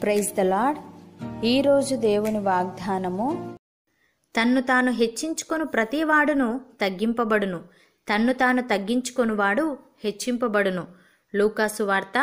Praise the lord. ఈరోజు దేవుని వాగ్దానము, తన్ను తాను హెచ్చించుకొను ప్రతివాడును తగ్గింపబడును, తన్ను తాను తగ్గించుకొనువాడు హెచ్చింపబడును. లూకాసు వార్త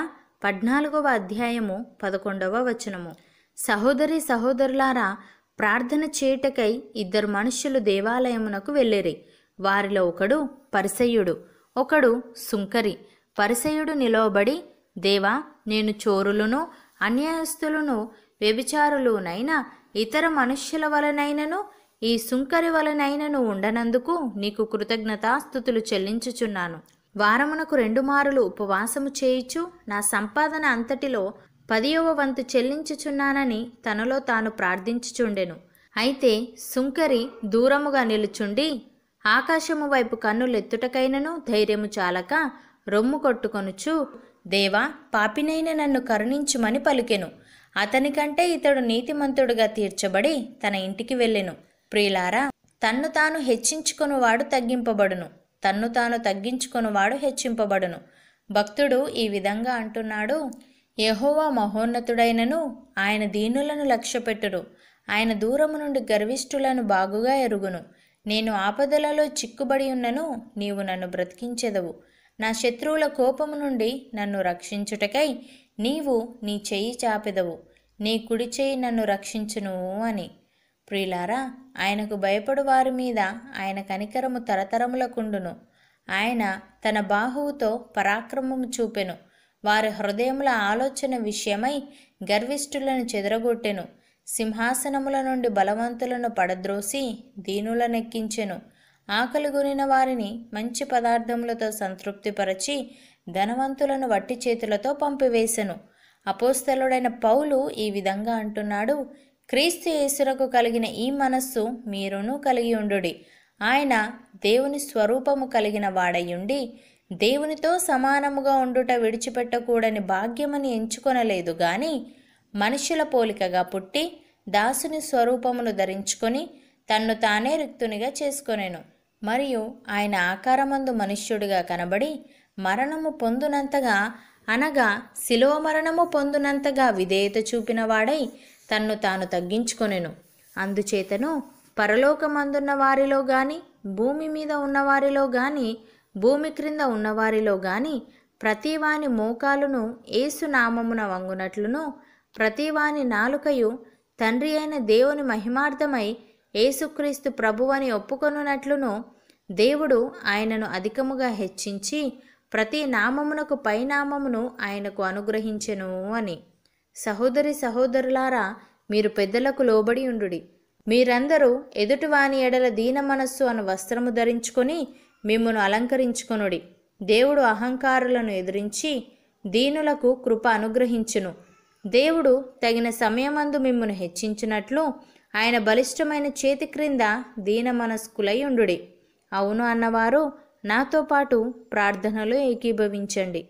14వ అధ్యాయము 11వ వచనము. సహోదరి సహోదరులారా, ప్రార్థన చేయుటకై ఇద్దరు మనుష్యులు దేవాలయమునకు వెళ్ళిరి. వారిలో ఒకడు పరిసయ్యుడు, ఒకడు సుంకరి. పరిసయ్యుడు నిలవబడి, దేవా, నేను చోరులను, అన్యాయస్తులను, వ్యభిచారులునైనా ఇతర మనుష్యుల వలనైనను ఈ సుంకరి వలనైనను ఉండనందుకు నీకు కృతజ్ఞతాస్తుతులు చెల్లించుచున్నాను. వారమునకు 2 మారులు ఉపవాసము చేయుచు నా సంపాదన అంతటిలో 10వ వంతు చెల్లించుచున్నానని తనలో తాను ప్రార్థించుచుండెను. అయితే సుంకరి దూరముగా నిలుచుండి ఆకాశము వైపు కన్నులెత్తుటకైనను ధైర్యము చాలక రొమ్ము కొట్టుకొనుచు, దేవా, పాపినైన నన్ను కరుణించుమని పలికెను. అతనికంటే ఇతడు నీతిమంతుడుగా తీర్చబడి తన ఇంటికి వెళ్ళెను. ప్రియులారా, తన్ను తాను హెచ్చించుకొనువాడు తగ్గింపబడును, తన్ను తాను తగ్గించుకొనువాడు హెచ్చింపబడును. భక్తుడు ఈ విధంగా అంటున్నాడు, యెహోవా మహోన్నతుడైనను ఆయన దీనులను లక్ష్యపెట్టును. ఆయన దూరము నుండి గర్విష్ఠులను బాగుగా ఎరుగును. నేను ఆపదలలో చిక్కుబడి ఉన్నను, నీవు నన్ను బ్రతికించెదవు. నా శత్రువుల కోపము నుండి నన్ను రక్షించుటకై నీవు నీ చెయ్యి చాపెదవు, నీ కుడి చెయ్యి నన్ను రక్షించును అని. ప్రియులారా, ఆయనకు భయపడు వారి మీద ఆయన కనికరము తరతరములకుండును. ఆయన తన బాహువుతో పరాక్రమము చూపెను. వారి హృదయముల ఆలోచన విషయమై గర్విష్ఠులను చెదరగొట్టెను. సింహాసనముల నుండి బలవంతులను పడద్రోసి దీనులనెక్కించెను. ఆకలిగొనిన వారిని మంచి పదార్థములతో సంతృప్తిపరచి ధనవంతులను వట్టి చేతులతో పంపివేశెను. అపోస్తలుడైన పౌలు ఈ విధంగా అంటున్నాడు, క్రీస్తు యేసునకు కలిగిన ఈ మనస్సు మీరును కలిగి ఉండుడి. ఆయన దేవుని స్వరూపము కలిగిన వాడయుండి దేవునితో సమానముగా ఉండుట విడిచిపెట్టకూడని భాగ్యమని ఎంచుకొనలేదు గాని మనుషుల పోలికగా పుట్టి దాసుని స్వరూపమును ధరించుకొని తన్ను తానే రిక్తునిగా చేసుకొనెను. మరియు ఆయన ఆకారమందు మనుష్యుడిగా కనబడి మరణము పొందునంతగా, అనగా శిలువ మరణము పొందునంతగా విధేయత చూపిన వాడై తన్ను తాను తగ్గించుకొనెను. అందుచేతను పరలోకమందున్న వారిలో గాని, భూమి మీద ఉన్నవారిలో గాని, భూమి క్రింద ఉన్నవారిలో గాని ప్రతివాని మోకాలును యేసు నామమున వంగునట్లును, ప్రతివాని నాలుకయు తండ్రి అయిన దేవుని మహిమార్థమై యేసుక్రీస్తు ప్రభువని ఒప్పుకొనున్నట్లును దేవుడు ఆయనను అధికముగా హెచ్చించి ప్రతి నామమునకు పైనామమును ఆయనకు అనుగ్రహించెను అని. సహోదరి సహోదరులారా, మీరు పెద్దలకు లోబడి ఉండుడి. మీరందరూ ఎదుటివాని ఎడల దీన మనస్సు అను వస్త్రము ధరించుకొని మిమ్మును అలంకరించుకొనుడి. దేవుడు అహంకారులను ఎదిరించి దీనులకు కృప అనుగ్రహించును. దేవుడు తగిన సమయమందు మిమ్మును హెచ్చించినట్లు ఆయన బలిష్టమైన చేతి క్రింద దీన మనస్కులై ఉండుడి. అవును అన్నవారు నాతో పాటు ప్రార్థనలో ఏకీభవించండి.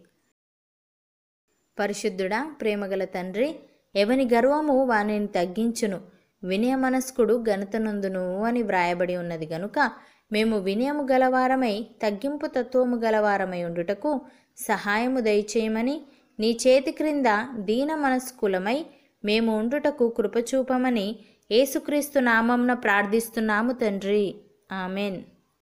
పరిశుద్ధుడా, ప్రేమగల తండ్రి, ఎవని గర్వము వానిని తగ్గించును, వినయ మనస్కుడు ఘనత నొందును అని వ్రాయబడి ఉన్నది గనుక మేము వినయము గలవారమై తగ్గింపు తత్వము గలవారమై ఉండుటకు సహాయము దయచేయమని, నీ చేతి క్రింద దీన మనస్కులమై మేము ఉండుటకు కృపచూపమని యేసుక్రీస్తు నామమున ప్రార్థిస్తున్నాము తండ్రి. ఆమెన్.